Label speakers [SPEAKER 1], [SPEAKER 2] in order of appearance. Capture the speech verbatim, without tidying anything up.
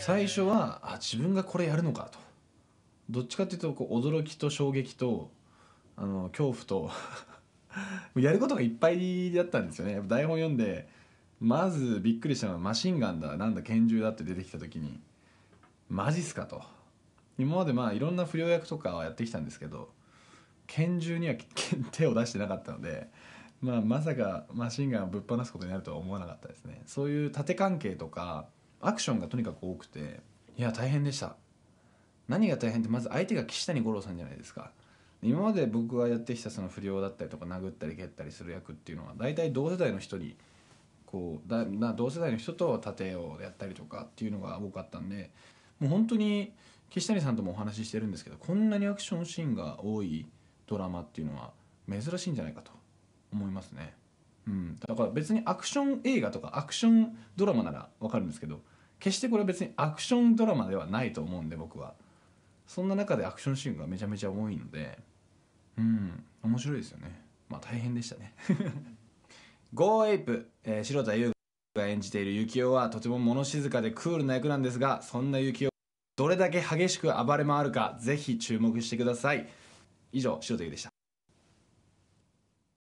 [SPEAKER 1] 最初はあ自分がこれやるのかと、どっちかっていうとこう驚きと衝撃とあの恐怖とやることがいっぱいだったんですよね。やっぱ台本読んでまずびっくりしたのはマシンガンだなんだ拳銃だって出てきた時にマジっすかと。今までまあいろんな不良役とかはやってきたんですけど拳銃には手を出してなかったので、まあ、まさかマシンガンをぶっ放すことになるとは思わなかったですね。そういう縦関係とかアクションがとにかく多くて、いや大変でした。何が大変ってまず相手が岸谷五郎さんじゃないですか。今まで僕がやってきたその不良だったりとか殴ったり蹴ったりする役っていうのは大体同世代の人にこうだな同世代の人と盾をやったりとかっていうのが多かったんで、もう本当に岸谷さんともお話ししてるんですけど、こんなにアクションシーンが多いドラマっていうのは珍しいんじゃないかと思いますね。うん、だから別にアクション映画とかアクションドラマなら分かるんですけど、決してこれは別にアクションドラマではないと思うんで、僕はそんな中でアクションシーンがめちゃめちゃ多いので、うん面白いですよね。まあ大変でしたねゴーエイプ、えー、白田優が演じている幸男はとても物静かでクールな役なんですが、そんな幸男どれだけ激しく暴れ回るかぜひ注目してください。以上、白田優でした。